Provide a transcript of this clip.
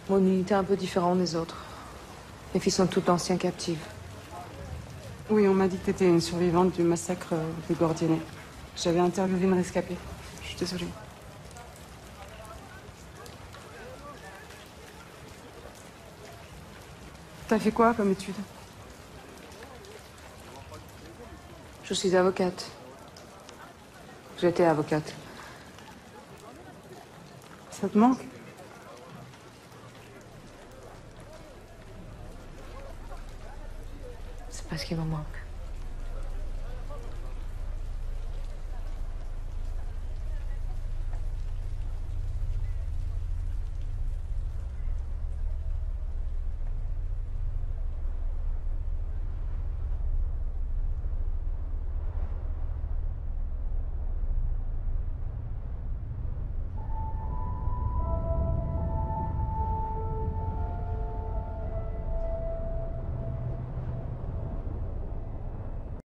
Mon unité est un peu différente des autres. Les filles sont toutes anciennes captives. Oui, on m'a dit que t'étais une survivante du massacre des Gordienais. J'avais interviewé une rescapée. Je suis désolée. T'as fait quoi comme étude? Je suis avocate. J'étais avocate. Ça te manque? C'est pas ce qui me manque.